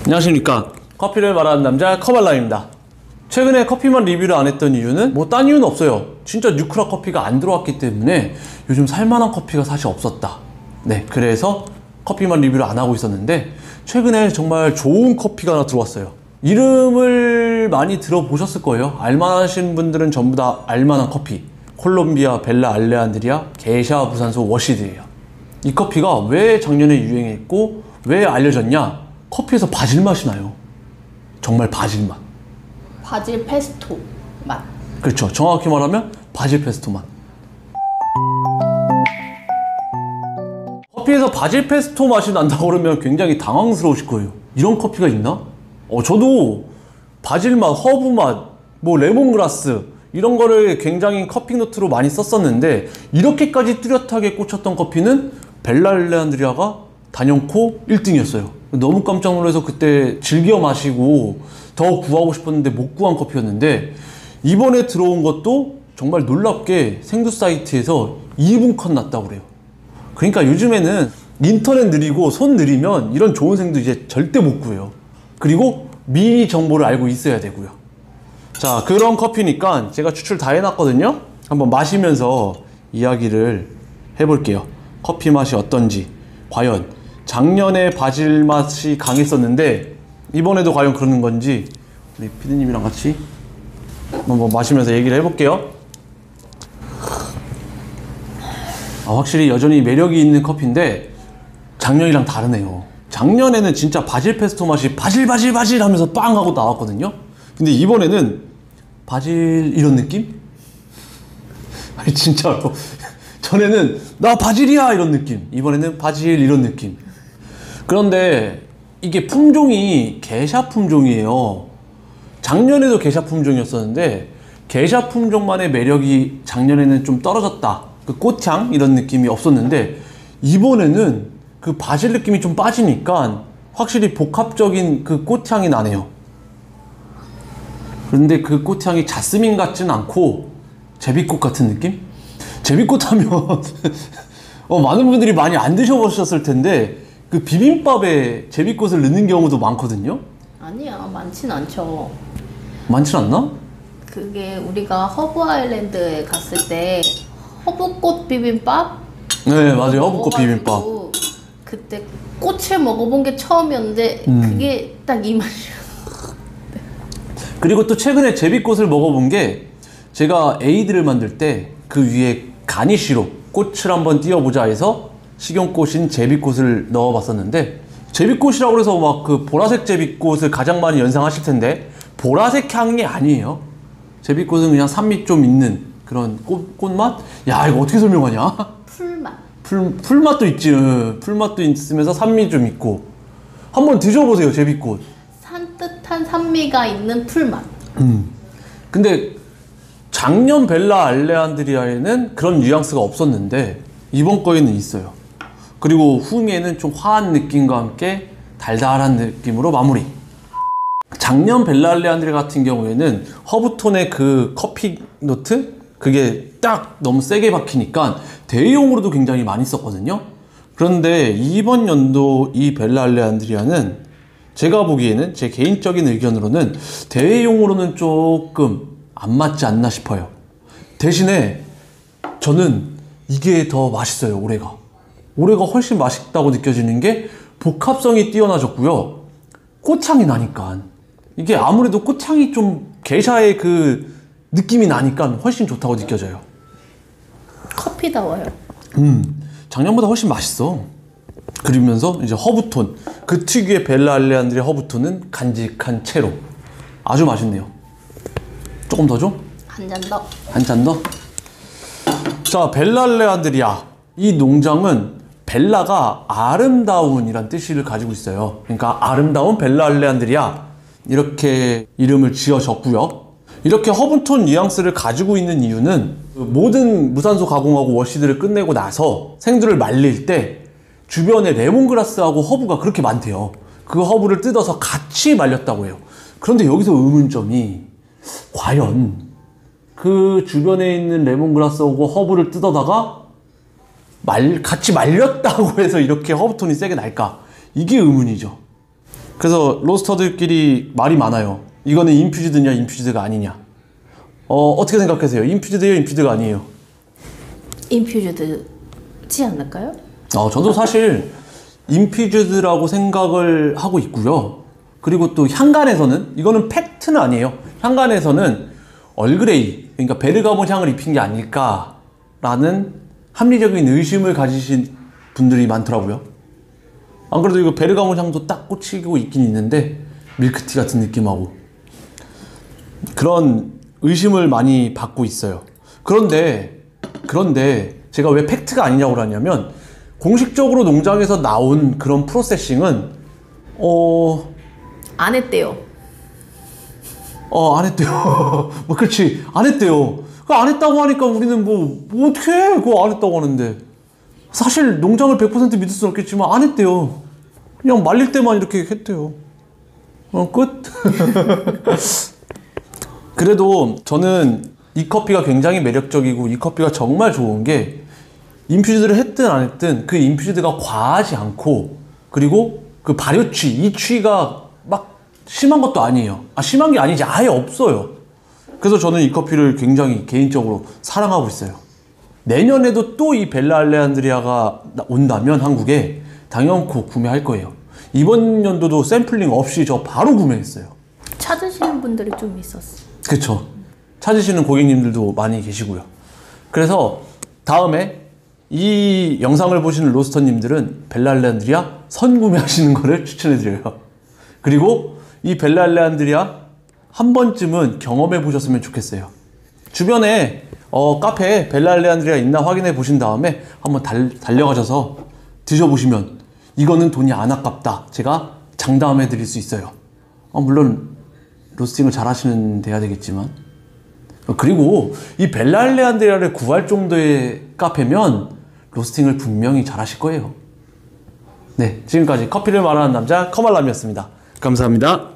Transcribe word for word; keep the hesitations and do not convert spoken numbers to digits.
안녕하십니까. 커피를 말하는 남자 커발라입니다. 최근에 커피만 리뷰를 안 했던 이유는 뭐 딴 이유는 없어요. 진짜 뉴크라 커피가 안 들어왔기 때문에 요즘 살만한 커피가 사실 없었다. 네, 그래서 커피만 리뷰를 안 하고 있었는데 최근에 정말 좋은 커피가 하나 들어왔어요. 이름을 많이 들어보셨을 거예요. 알만하신 분들은 전부 다 알만한 커피, 콜롬비아 벨라 알레안드리아 게샤 무산소 워시드예요. 이 커피가 왜 작년에 유행했고 왜 알려졌냐? 커피에서 바질 맛이 나요. 정말 바질 맛. 바질 페스토 맛. 그렇죠. 정확히 말하면 바질 페스토 맛. 커피에서 바질 페스토 맛이 난다고 그러면 굉장히 당황스러우실 거예요. 이런 커피가 있나? 어, 저도 바질 맛, 허브 맛, 뭐 레몬그라스 이런 거를 굉장히 커피 노트로 많이 썼었는데 이렇게까지 뚜렷하게 꽂혔던 커피는 벨라 알레안드리아가 단연코 일 등이었어요. 너무 깜짝 놀라서 그때 즐겨 마시고 더 구하고 싶었는데 못 구한 커피였는데 이번에 들어온 것도 정말 놀랍게 생두 사이트에서 이 분 컷 났다고 그래요. 그러니까 요즘에는 인터넷 느리고 손 느리면 이런 좋은 생두 이제 절대 못 구해요. 그리고 미리 정보를 알고 있어야 되고요. 자, 그런 커피니까 제가 추출 다 해놨거든요. 한번 마시면서 이야기를 해볼게요. 커피 맛이 어떤지, 과연 작년에 바질 맛이 강했었는데 이번에도 과연 그러는 건지 우리 피디님이랑 같이 한번 마시면서 얘기를 해볼게요. 아, 확실히 여전히 매력이 있는 커피인데 작년이랑 다르네요. 작년에는 진짜 바질 페스토 맛이 바질 바질 바질 하면서 빵 하고 나왔거든요. 근데 이번에는 바질 이런 느낌? 아니 진짜로 전에는 나 바질이야 이런 느낌, 이번에는 바질 이런 느낌. 그런데 이게 품종이 게샤 품종이에요. 작년에도 게샤 품종이었었는데 게샤 품종만의 매력이 작년에는 좀 떨어졌다, 그 꽃향 이런 느낌이 없었는데 이번에는 그 바질 느낌이 좀 빠지니까 확실히 복합적인 그 꽃향이 나네요. 그런데 그 꽃향이 자스민 같진 않고 제비꽃 같은 느낌? 제비꽃 하면 어, 많은 분들이 많이 안 드셔보셨을 텐데 그 비빔밥에 제비꽃을 넣는 경우도 많거든요. 아니야, 많진 않죠. 많진 않나? 그게 우리가 허브 아일랜드에 갔을 때 허브꽃 비빔밥? 네, 맞아요. 허브꽃 비빔밥. 그때 꽃을 먹어본 게 처음이었는데 음. 그게 딱 이 맛이야. 그리고 또 최근에 제비꽃을 먹어본 게 제가 에이드를 만들 때 그 위에 가니쉬로 꽃을 한번 띄워보자 해서 식용꽃인 제비꽃을 넣어봤었는데 제비꽃이라고 해서 막 그 보라색 제비꽃을 가장 많이 연상하실 텐데 보라색 향이 아니에요. 제비꽃은 그냥 산미 좀 있는 그런 꽃, 꽃맛? 야, 이거 어떻게 설명하냐? 풀맛. 풀, 풀맛도 있지. 풀맛도 있으면서 산미 좀 있고. 한번 드셔보세요, 제비꽃. 산뜻한 산미가 있는 풀맛. 음. 근데 작년 벨라 알레안드리아에는 그런 뉘앙스가 없었는데 이번 거에는 있어요. 그리고 후미에는 좀 화한 느낌과 함께 달달한 느낌으로 마무리. 작년 벨라 알레안드리아 같은 경우에는 허브톤의 그 커피 노트? 그게 딱 너무 세게 박히니까 대용으로도 굉장히 많이 썼거든요. 그런데 이번 연도 이 벨라 알레안드리아는 제가 보기에는 제 개인적인 의견으로는 대용으로는 조금 안 맞지 않나 싶어요. 대신에 저는 이게 더 맛있어요. 올해가 올해가 훨씬 맛있다고 느껴지는 게 복합성이 뛰어나졌고요. 꽃향이 나니까 이게 아무래도 꽃향이 좀 게샤의 그 느낌이 나니까 훨씬 좋다고 느껴져요. 커피다워요. 음, 작년보다 훨씬 맛있어. 그러면서 이제 허브톤, 그 특유의 벨라 알레안드리아 허브톤은 간직한 채로 아주 맛있네요. 조금 더 줘? 한 잔 더. 한 잔 더? 자, 벨라 알레안드리아. 이 농장은 벨라가 아름다운이란 뜻을 가지고 있어요. 그러니까 아름다운 벨라 알레안드리아 이렇게 이름을 지어졌고요. 이렇게 허브톤 뉘앙스를 가지고 있는 이유는 모든 무산소 가공하고 워시드를 끝내고 나서 생두를 말릴 때 주변에 레몬그라스하고 허브가 그렇게 많대요. 그 허브를 뜯어서 같이 말렸다고 해요. 그런데 여기서 의문점이 과연 그 주변에 있는 레몬그라스하고 허브를 뜯어다가 말, 같이 말렸다고 해서 이렇게 허브톤이 세게 날까? 이게 의문이죠. 그래서 로스터들끼리 말이 많아요. 이거는 인퓨즈드냐 인퓨즈드가 아니냐. 어, 어떻게 생각하세요? 인퓨즈드예요, 인퓨즈드가 아니에요? 인퓨즈드지 않을까요? 어, 저도 사실 인퓨즈드라고 생각을 하고 있고요. 그리고 또 향간에서는, 이거는 팩트는 아니에요. 향간에서는 얼그레이, 그러니까 베르가몬 향을 입힌 게 아닐까라는 합리적인 의심을 가지신 분들이 많더라고요. 안 그래도 이거 베르가몬 향도 딱 꽂히고 있긴 있는데 밀크티 같은 느낌하고 그런 의심을 많이 받고 있어요. 그런데 그런데 제가 왜 팩트가 아니냐고 그러냐면 공식적으로 농장에서 나온 그런 프로세싱은 어... 안 했대요. 어, 안 했대요. 뭐, 그렇지. 안 했대요. 그 안 했다고 하니까 우리는 뭐, 뭐 어떻게 해? 그거 안 했다고 하는데. 사실 농장을 백 퍼센트 믿을 수는 없겠지만 안 했대요. 그냥 말릴 때만 이렇게 했대요. 어, 끝. 그래도 저는 이 커피가 굉장히 매력적이고 이 커피가 정말 좋은 게 인퓨즈드를 했든 안 했든 그 인퓨즈드가 과하지 않고 그리고 그 발효취, 이 취가 막 심한 것도 아니에요. 아, 심한 게 아니지. 아예 없어요. 그래서 저는 이 커피를 굉장히 개인적으로 사랑하고 있어요. 내년에도 또 이 벨라 알레한드리아가 온다면 한국에 당연코 구매할 거예요. 이번 연도도 샘플링 없이 저 바로 구매했어요. 찾으시는 분들이 좀 있었어. 그쵸. 찾으시는 고객님들도 많이 계시고요. 그래서 다음에 이 영상을 보시는 로스터님들은 벨라 알레한드리아 선구매하시는 거를 추천해드려요. 그리고 이 벨라 알레한드리아 한 번쯤은 경험해 보셨으면 좋겠어요. 주변에 어, 카페에 벨라 알레한드리아 있나 확인해 보신 다음에 한번 달, 달려가셔서 드셔보시면 이거는 돈이 안 아깝다. 제가 장담해 드릴 수 있어요. 어, 물론 로스팅을 잘 하시는 데야 되겠지만 그리고 이 벨라 알레한드리아를 구할 정도의 카페면 로스팅을 분명히 잘 하실 거예요. 네, 지금까지 커피를 말하는 남자 커말람이었습니다. 감사합니다.